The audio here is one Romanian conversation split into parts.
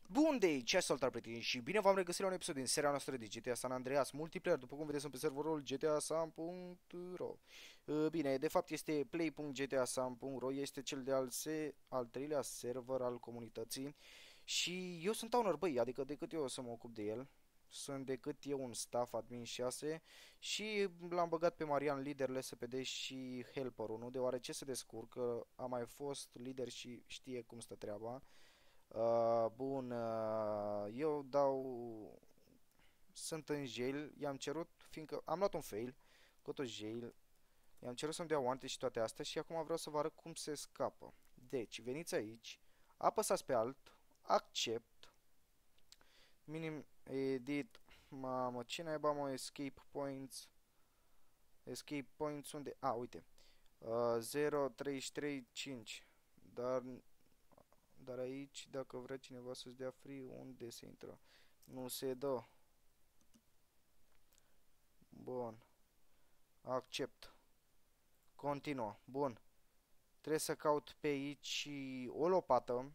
Bun de ce salutare prieteni și bine v-am regăsit la un episod din seria noastră de GTA San Andreas Multiplayer. După cum vedeți, sunt pe serverul gtasan.ro. Bine, de fapt este play.gtasan.ro, este cel al treilea server al comunității. Și eu sunt owner, băi, adică decât eu o să mă ocup de el. Sunt decât eu un staff admin 6 și l-am băgat pe Marian lider, LSPD și helper 1, deoarece se descurcă, a mai fost lider și știe cum stă treaba. Bun, eu dau... Sunt în jail, i-am cerut, fiindcă am luat un fail, cu tot jail, i-am cerut să-mi dea oante și toate astea și acum vreau să vă arăt cum se scapă. Deci, veniți aici, apăsați pe alt, accept, minim edit, mamă, ce naiba mă, escape points unde, uite, 0.33.5, dar aici, dacă vrea cineva să-ți dea free, unde se intră? Nu se dă. Bun. Accept. Continuă. Bun. Trebuie să caut pe aici o lopată.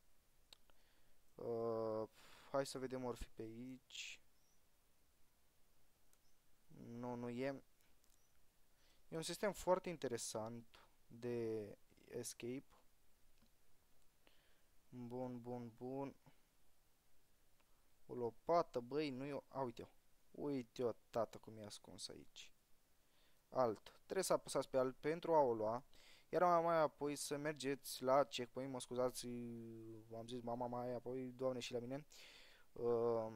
Uh, Hai să vedem ori fi pe aici. Nu, nu e. E un sistem foarte interesant de escape. Bun, bun, bun. O lopată, băi, nu e. Uite-o. Uite-o, tată, cum e ascuns aici. Alt. Trebuie să apăsați pe alt pentru a o lua. Iar mai apoi să mergeți la checkpoint. Mă scuzați, am zis mama mai apoi, doamne și la mine. Uh,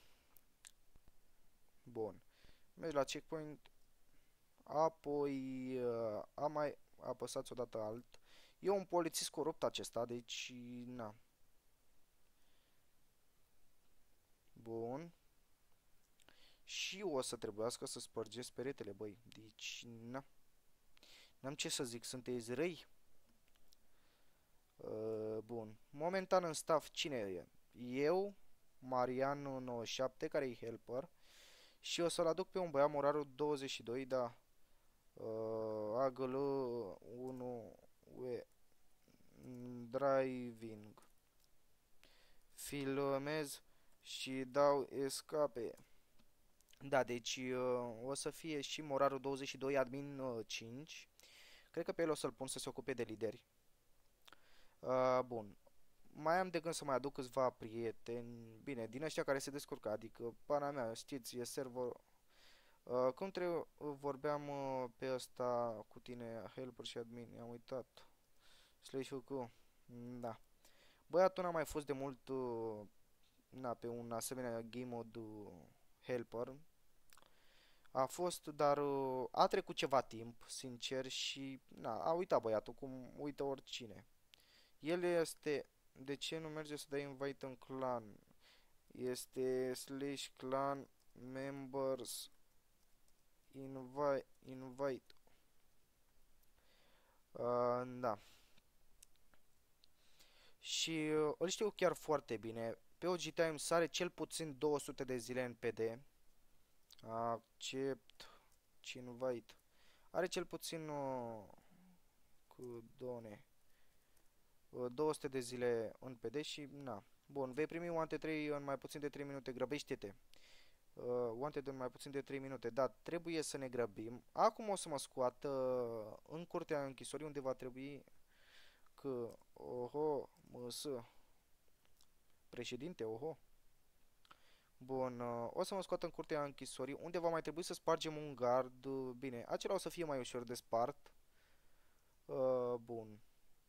Bun. Mergi la checkpoint. Apoi mai apăsați odată alt. E un polițist corupt acesta, deci na. Bun. Și o să trebuiască să spărgeți peretele, băi. Deci, na. N-am ce să zic, sunteți răi. Bun. Momentan în staff cine e? Eu, Marian97, care e helper. Și o să-l aduc pe un băiat morarul 22, da. AGL 1 UE Driving. Filmez și dau escape. Da, deci o să fie și morarul 22, admin 5. Cred că pe el o să-l pun să se ocupe de lideri. Bun. Mai am de gând să mai aduc câțiva prieteni. Bine, din ăștia care se descurcă, adică pana mea, știți, e server. Cum trebuie, vorbeam pe ăsta cu tine, helper și admin, i-am uitat. Slash-ul. Da. Băiatul n-a mai fost de mult pe un asemenea game mode helper. A fost, dar a trecut ceva timp, sincer, și a uitat băiatul, cum uită oricine. El este... De ce nu merge să dai invite în clan? Este slash clan members invite. Da. Și îl știu chiar foarte bine. Pe OG Time sare cel puțin 200 de zile în PD. Accept invite. Are cel puțin cu done 200 de zile în PD și na. Bun, vei primi Wanted 3 în mai puțin de 3 minute. Grăbește-te. Wanted în mai puțin de 3 minute. Da, trebuie să ne grăbim. Acum o să mă scoată în curtea închisorii unde va trebui că oho, măsă. Președinte, oho. Bun, o să mă scoată în curtea închisorii unde va mai trebui să spargem un gard. Bine, acela o să fie mai ușor de spart. Bun.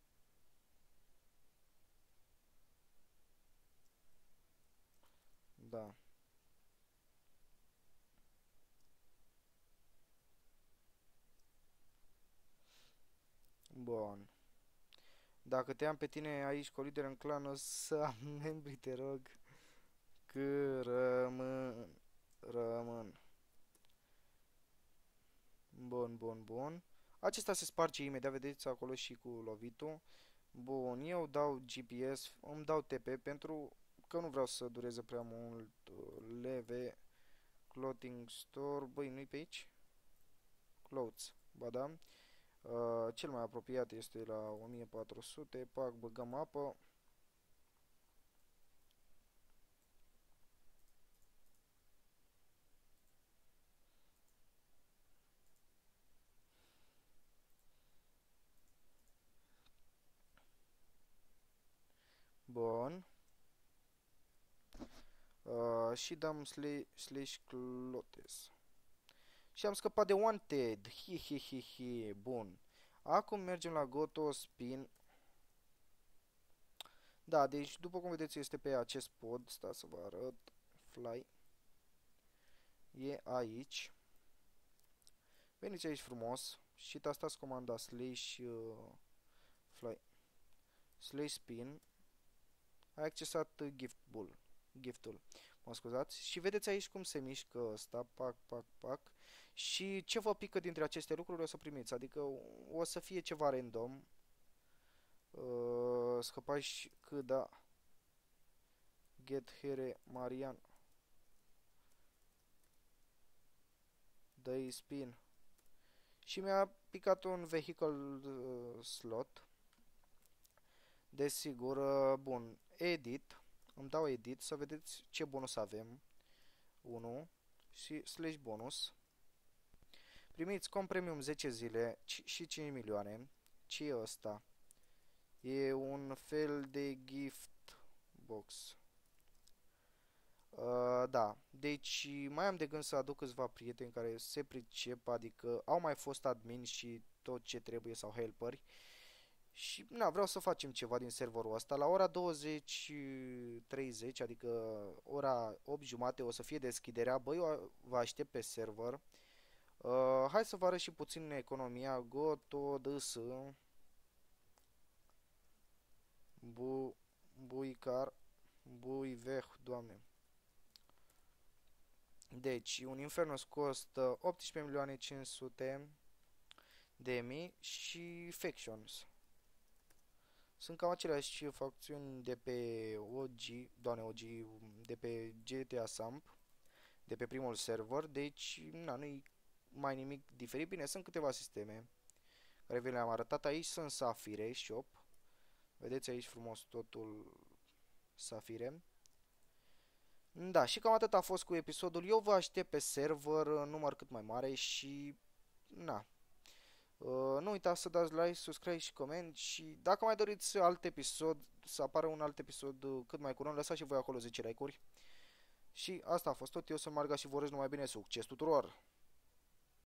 Da. Bun. Dacă te am pe tine aici cu lider în clan, o să am membri, te rog. Că rămân. Bun, bun, bun. Acesta se sparge imediat, vedeți acolo și cu lovitul. Bun, eu dau GPS, îmi dau TP pentru că nu vreau să dureze prea mult. Leve, clothing store, băi, nu-i pe aici? Clothes, ba da. Cel mai apropiat este la 1400, pac, băgăm apă. open și dăm slash clotes. Și am scăpat de wanted. Hi. Bun. Acum mergem la goto spin. Da, deci după cum vedeți este pe acest pod. Stați să vă arăt. Fly. E aici. Veniți aici frumos și tastați comanda slash fly slash spin. Ai accesat giftul. Mă scuzați. Și vedeți aici cum se mișcă ăsta. Pac. Și ce vă pică dintre aceste lucruri o să primiți. Adică o să fie ceva random. Scăpași da. Get here Marian. Dă-i spin. Și mi-a picat un vehicle slot. Desigur, bun. Edit. Îmi dau edit să vedeți ce bonus avem. 1 și slash bonus. Primiți com premium 10 zile și 5 milioane. Ce e ăsta? E un fel de gift box. Da, deci mai am de gând să aduc câțiva prieteni care se pricep, adică au mai fost admin și tot ce trebuie sau helperi. Și na, vreau să facem ceva din serverul ăsta. La ora 20:30, adică ora 8:30 o să fie deschiderea. Băi, eu vă aștept pe server. Hai să vă arăt și puțin economia. Goto, DS, buicar, buiveh, doamne. Deci, un Infernus costă 18.500.000 și Factions. Sunt cam aceleași facțiuni de pe OG, de pe GTA Samp, de pe primul server, deci nu-i mai nimic diferit. Bine, sunt câteva sisteme care vi le-am arătat aici, sunt safire, shop, vedeți aici frumos totul safire. Da, și cam atât a fost cu episodul. Eu vă aștept pe server, număr cât mai mare și na. Nu uitați să dați like, subscribe și coment și dacă mai doriți alt episod, să apară un alt episod cât mai curând, lăsați și voi acolo 10 like-uri. Și asta a fost tot, eu sunt Marga și vă urez numai bine, succes tuturor!